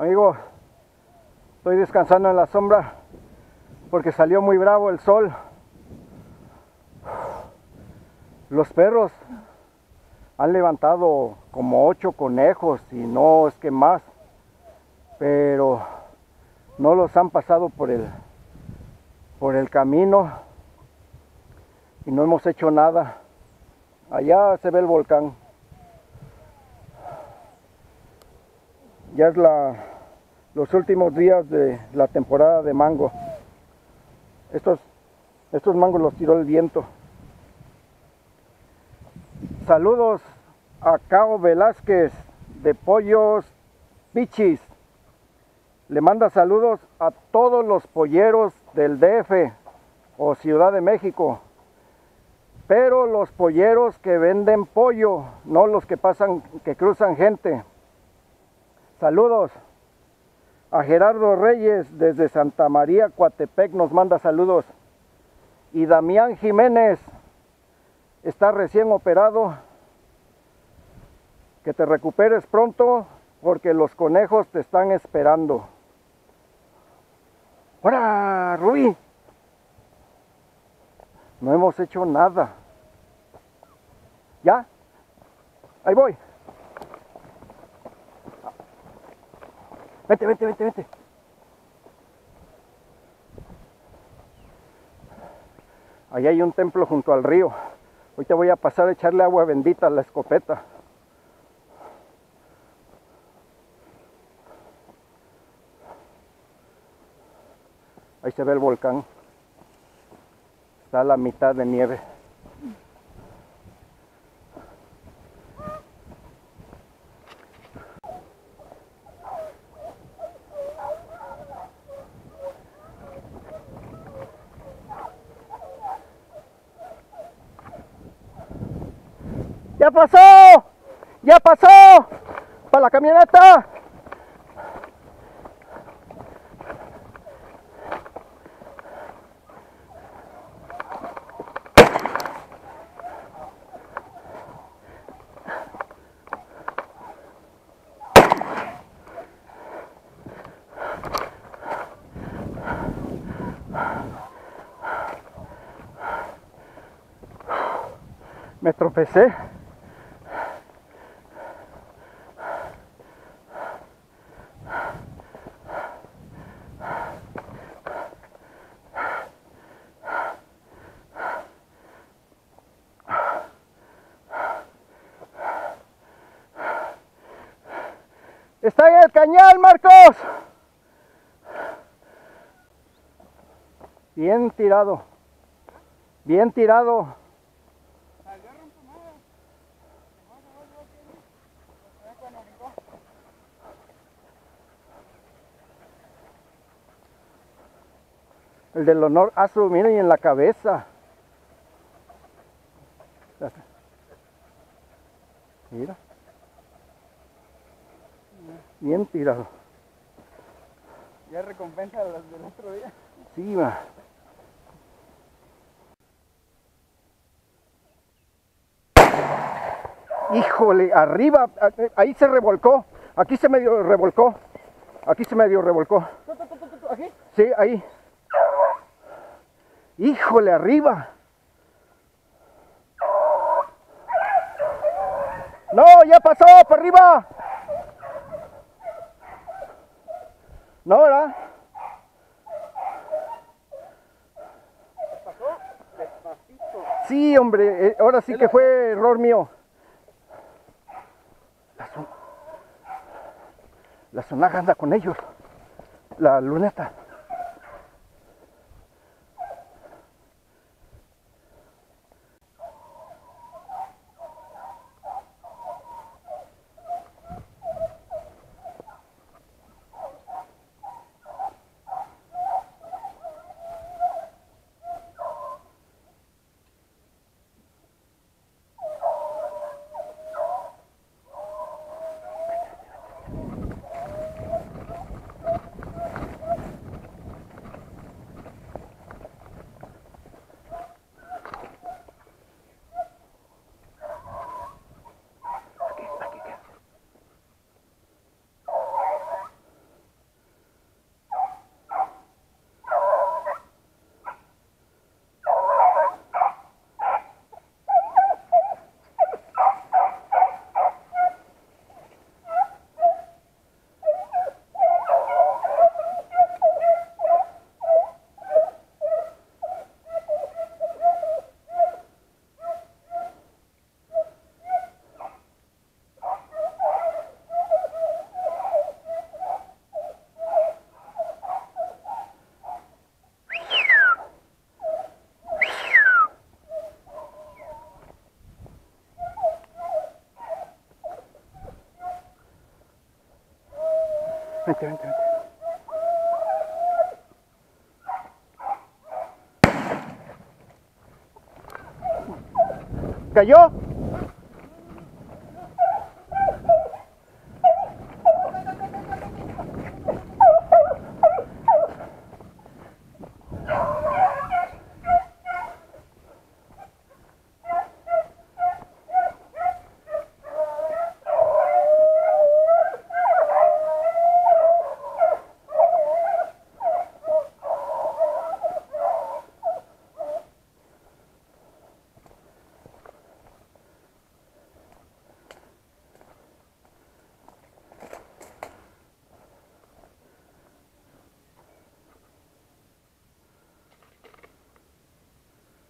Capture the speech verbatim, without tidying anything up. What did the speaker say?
Amigo, estoy descansando en la sombra porque salió muy bravo el sol. Los perros han levantado como ocho conejos y no es que más, pero no los han pasado por el, por el camino y no hemos hecho nada. Allá se ve el volcán. Ya es la, los últimos días de la temporada de mango. Estos, estos mangos los tiró el viento. Saludos a Cao Velázquez de Pollos Pichis. Le manda saludos a todos los polleros del D F o Ciudad de México. Pero los polleros que venden pollo, no los que pasan, que cruzan gente. Saludos a Gerardo Reyes desde Santa María, Coatepec, nos manda saludos. Y Damián Jiménez está recién operado. Que te recuperes pronto porque los conejos te están esperando. ¡Hola, Rubí! No hemos hecho nada. ¿Ya? Ahí voy. Vente, vente, vente, vente. Ahí hay un templo junto al río. Hoy te voy a pasar a echarle agua bendita a la escopeta. Ahí se ve el volcán. Está a la mitad de nieve. ¡Ya pasó! ¡Ya pasó! ¡Para la camioneta! Me tropecé. ¡Está en el cañal, Marcos! Bien tirado. Bien tirado. El del honor, ah, su, miren, y en la cabeza. Mira. Bien tirado. ¿Ya recompensa a las del otro día? Sí, va. Híjole, arriba, ahí se revolcó. Aquí se medio revolcó. Aquí se medio revolcó. ¿Aquí? Sí, ahí. Híjole, arriba. No, ya pasó, para arriba. No, ¿verdad? ¿Pasó? Despacito. Sí, hombre, eh, ahora sí que fue error mío. La, son... la sonaja anda con ellos. La luneta. Vente, vente, vente. ¿Cayó?